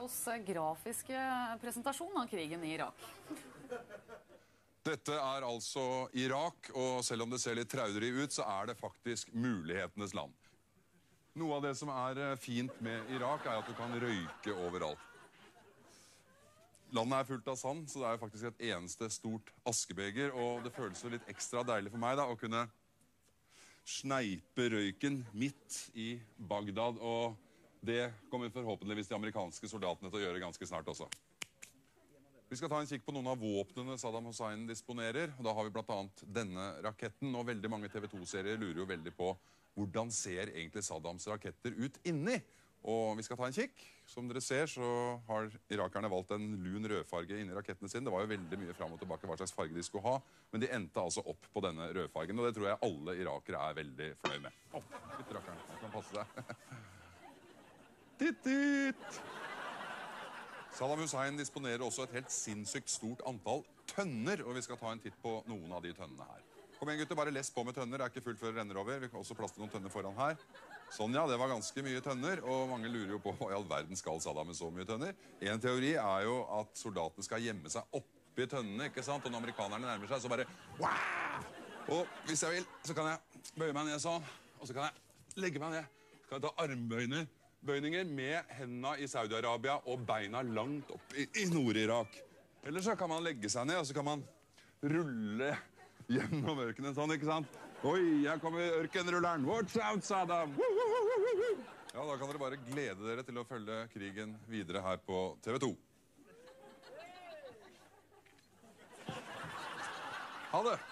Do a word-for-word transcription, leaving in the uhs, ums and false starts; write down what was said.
oss grafiske presentasjon av krigen i Irak. Dette er altså Irak, og selv om det ser litt traurig ut, så er det faktisk mulighetenes land. Noe av det som er fint med Irak er at du kan røyke overalt. Landet er fullt av sand, så det er faktisk et eneste stort askebeger, og det føles jo litt ekstra deilig for meg da, å kunne sneipe røyken midt i Bagdad, og det kommer forhåpentligvis de amerikanske soldatene til å gjøre ganske snart også. Vi skal ta en kikk på noen av våpnene Saddam Hussein disponerer, og da har vi blant annet denne raketten, og veldig mange T V to-serier lurer jo veldig på hvordan ser egentlig Saddams raketter ut inni. Og vi skal ta en kikk. Som dere ser så har irakerne valgt en lun rødfarge inni rakettene sine. Det var jo veldig mye frem og tilbake hva slags farge de skulle ha, men de endte altså opp på denne rødfargen, og det tror jeg alle irakere er veldig fornøyd med. Åh, oh, litt rakkeren, jeg kan passe deg. Titt, titt! Saddam Hussein disponerer også et helt sinnssykt stort antall tønner, og vi skal ta en titt på noen av de tønnene her. Kom igjen gutter, bare les på med tønner, det er ikke fullt før det renner over. Vi kan også plaste noen tønner foran her. Sånn ja, det var ganske mye tønner, og mange lurer jo på hva i all verden skal Saddam med så mye tønner. En teori er jo at soldatene skal gjemme seg oppi tønnene, ikke sant? Og når amerikanerne nærmer seg, så bare wow! Og hvis jeg vil, så kan jeg bøye meg ned sånn, og så kan jeg legge meg ned. Så kan jeg ta armbøyninger bøyninger med hendene i Saudi-Arabia og beina langt opp i, i Nord-Irak. Eller så kan man legge seg ned, og så kan man rulle gjennom ørkenen sånn, ikke sant? Oi, her kommer ørkenrulleren. Watch out, Saddam! Ja, da kan dere bare glede dere til å følge krigen videre her på T V to. Ha det!